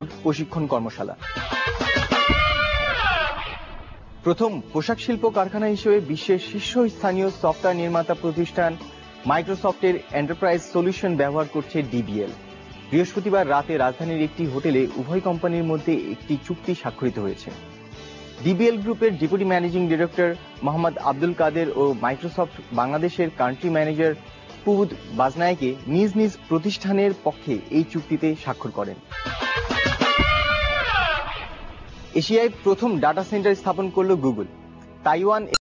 প্রশিক্ষণ কর্মশালা। প্রথম পোশাক শিল্প কারখানা হিসেবে বিশ্বের শীর্ষস্থানীয় সফটওয়্যার নির্মাতা প্রতিষ্ঠান মাইক্রোসফটের এন্টারপ্রাইজ সলিউশন ব্যবহার করছে ডিবিএল। বৃহস্পতিবার রাতে রাজধানীর একটি হোটেলে উভয় কোম্পানির মধ্যে একটি চুক্তি স্বাক্ষরিত হয়েছে। ডিবিএল গ্রুপের deputy managing director Mohammad Abdul Kader ও মাইক্রোসফট বাংলাদেশের কান্ট্রি ম্যানেজার পুবুদ বাজনায়কে নিজ নিজ প্রতিষ্ঠানের পক্ষে এই চুক্তিতে স্বাক্ষর করেন। এশিয়ায় প্রথম ডাটা সেন্টার স্থাপন করল গুগল। তাইওয়ান